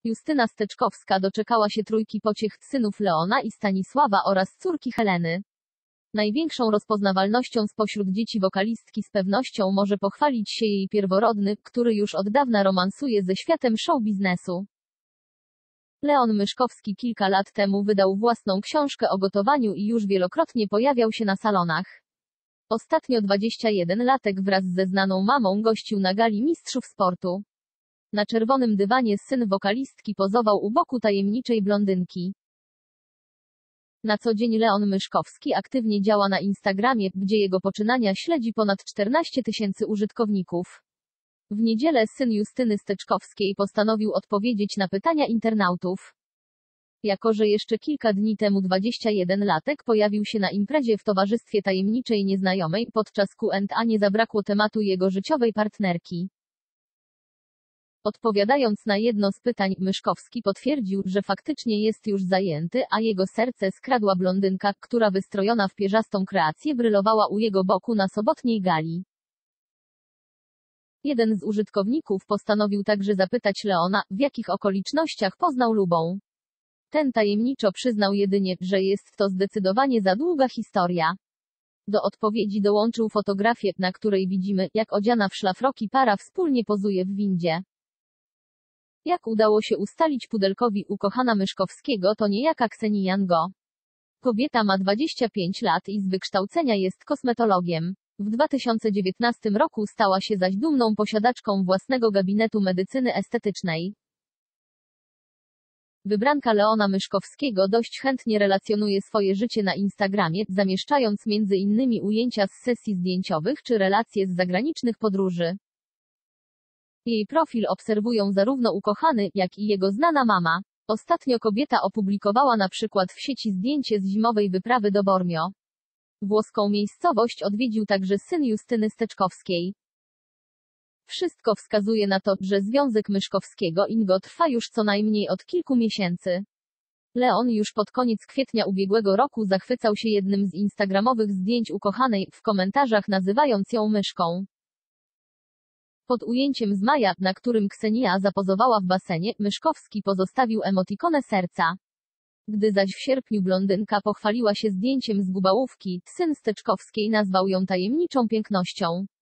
Justyna Steczkowska doczekała się trójki pociech synów Leona i Stanisława oraz córki Heleny. Największą rozpoznawalnością spośród dzieci wokalistki z pewnością może pochwalić się jej pierworodny, który już od dawna romansuje ze światem show biznesu. Leon Myszkowski kilka lat temu wydał własną książkę o gotowaniu i już wielokrotnie pojawiał się na salonach. Ostatnio 21-latek wraz ze znaną mamą gościł na gali mistrzów sportu. Na czerwonym dywanie syn wokalistki pozował u boku tajemniczej blondynki. Na co dzień Leon Myszkowski aktywnie działa na Instagramie, gdzie jego poczynania śledzi ponad 14 000 użytkowników. W niedzielę syn Justyny Steczkowskiej postanowił odpowiedzieć na pytania internautów. Jako że jeszcze kilka dni temu 21-latek pojawił się na imprezie w towarzystwie tajemniczej nieznajomej, podczas Q&A nie zabrakło tematu jego życiowej partnerki. Odpowiadając na jedno z pytań, Myszkowski potwierdził, że faktycznie jest już zajęty, a jego serce skradła blondynka, która wystrojona w pierzastą kreację brylowała u jego boku na sobotniej gali. Jeden z użytkowników postanowił także zapytać Leona, w jakich okolicznościach poznał Lubą. Ten tajemniczo przyznał jedynie, że jest to zdecydowanie za długa historia. Do odpowiedzi dołączył fotografię, na której widzimy, jak odziana w szlafroki para wspólnie pozuje w windzie. Jak udało się ustalić pudelkowi ukochana Myszkowskiego, to niejaka Ksenia Ngo. Kobieta ma 25 lat i z wykształcenia jest kosmetologiem. W 2019 roku stała się zaś dumną posiadaczką własnego gabinetu medycyny estetycznej. Wybranka Leona Myszkowskiego dość chętnie relacjonuje swoje życie na Instagramie, zamieszczając m.in. ujęcia z sesji zdjęciowych czy relacje z zagranicznych podróży. Jej profil obserwują zarówno ukochany, jak i jego znana mama. Ostatnio kobieta opublikowała na przykład w sieci zdjęcie z zimowej wyprawy do Bormio. Włoską miejscowość odwiedził także syn Justyny Steczkowskiej. Wszystko wskazuje na to, że związek Myszkowskiego i Ngo trwa już co najmniej od kilku miesięcy. Leon już pod koniec kwietnia ubiegłego roku zachwycał się jednym z instagramowych zdjęć ukochanej, w komentarzach nazywając ją myszką. Pod ujęciem z maja, na którym Ksenia zapozowała w basenie, Myszkowski pozostawił emotikonę serca. Gdy zaś w sierpniu blondynka pochwaliła się zdjęciem z Gubałówki, syn Steczkowskiej nazwał ją tajemniczą pięknością.